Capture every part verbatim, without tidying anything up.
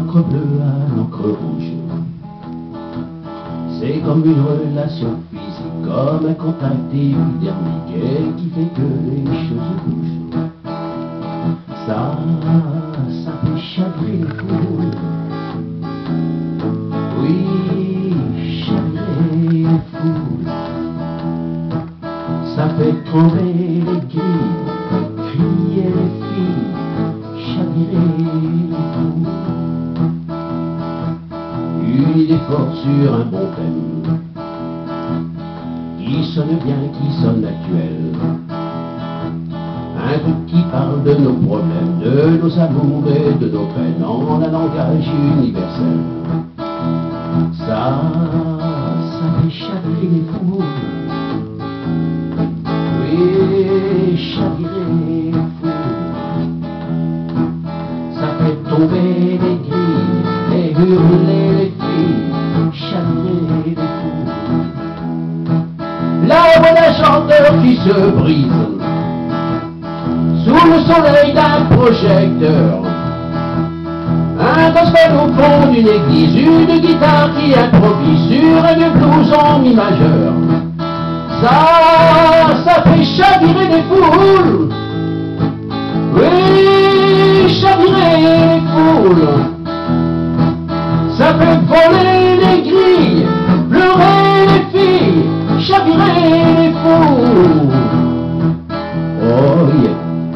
l'encre bleue à l'encre rouge. C'est comme une relation physique, comme un contact épidermique et qui fait que les choses bougent. Ça, ça fait chavirer les foules. Oui, chavirer les foules. Ça fait tomber les grilles, crier les filles, chavirer les foules. Une idée forte sur un bon thème, qui sonne bien, qui sonne actuel. Un groupe qui parle de nos problèmes, de nos amours et de nos peines, en un langage universel. Ça, ça fait chavirer les foules. Oui, chavirer les foules. Ça fait tomber les grilles et hurler les filles, chavirer les foules. La voix d'un chanteur qui se brise sous le soleil d'un projecteur. Un gospel au fond d'une église, une guitare qui improvise sur un vieux blouson mi majeur. Ça, ça fait chavirer des foules. Oui, chavirer les foules. Ça fait voler les grilles, pleurer les filles, chavirer les foules. Oh yeah.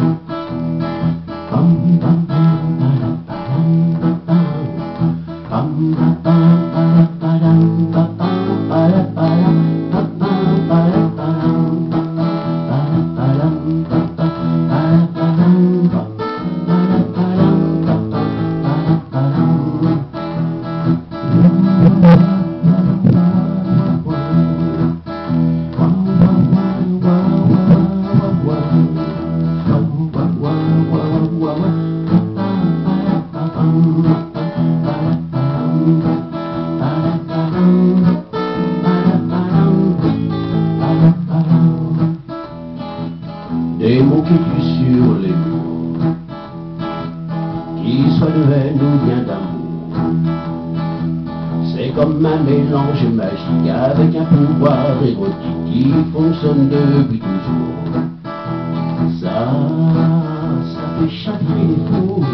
Des mots qui tuent sur les mots, qu'ils soient de haine ou bien d'amour. C'est comme un mélange magique avec un pouvoir érotique qui fonctionne depuis toujours. Ça, ça fait chavirer les foules.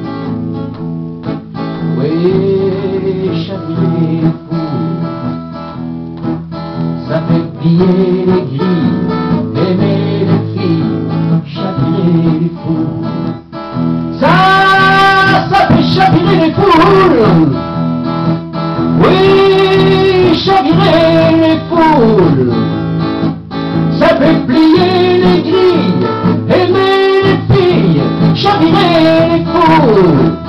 Oui, chavirer les foules. Ça fait plier les grilles, aimer les filles, chavirer les foules. Ça, ça fait chavirer les foules. Oui, chavirer les foules. Ça fait plier les grilles, aimer les filles, chavirer les foules.